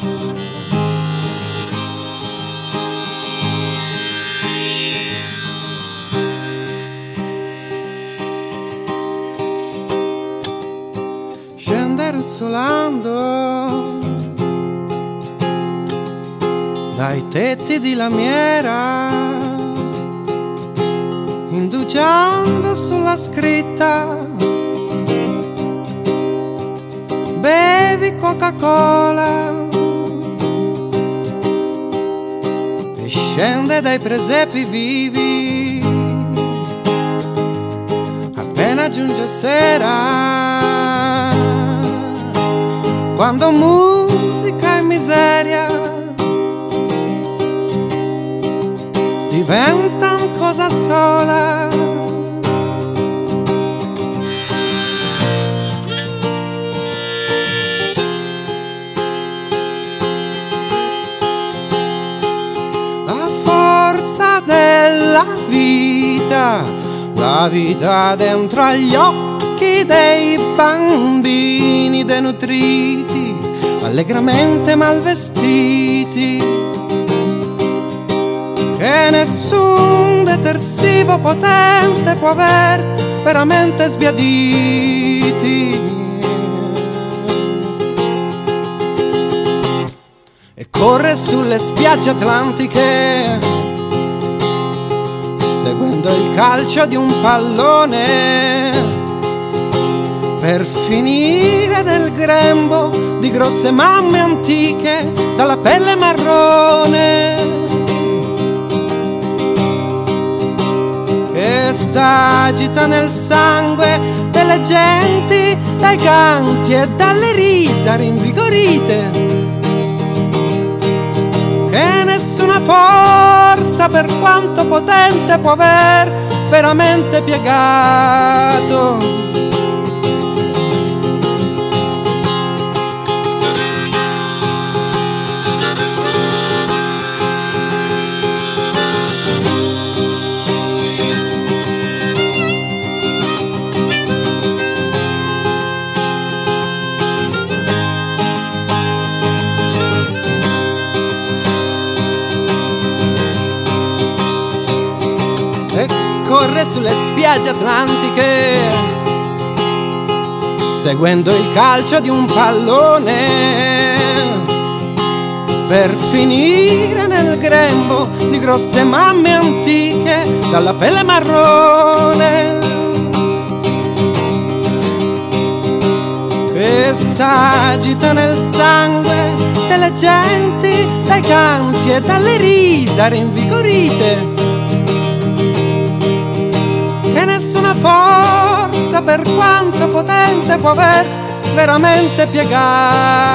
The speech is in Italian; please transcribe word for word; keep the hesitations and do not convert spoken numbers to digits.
Scende ruzzolando dai tetti di lamiera, indugiando sulla scritta bevi Coca-Cola, e scende dai presepi vivi appena giunge sera, quando musica e miseria diventan cosa sola. La forza della vita, la vita dentro agli occhi dei bambini denutriti, allegramente malvestiti, che nessun detersivo potente può aver veramente sbiaditi. E corre sulle spiagge atlantiche, seguendo il calcio di un pallone, per finire nel grembo di grosse mamme antiche dalla pelle marrone, che s'agita nel sangue delle genti, dai canti e dalle risa rinvigorite, che nessuna forza, per quanto potente, può aver veramente piegato. E corre sulle spiagge atlantiche, seguendo il calcio di un pallone, per finire nel grembo di grosse mamme antiche dalla pelle marrone, che s'agita nel sangue delle genti, dai canti e dalle risa rinvigorite, che nessuna forza, per quanto potente, può aver veramente piegato.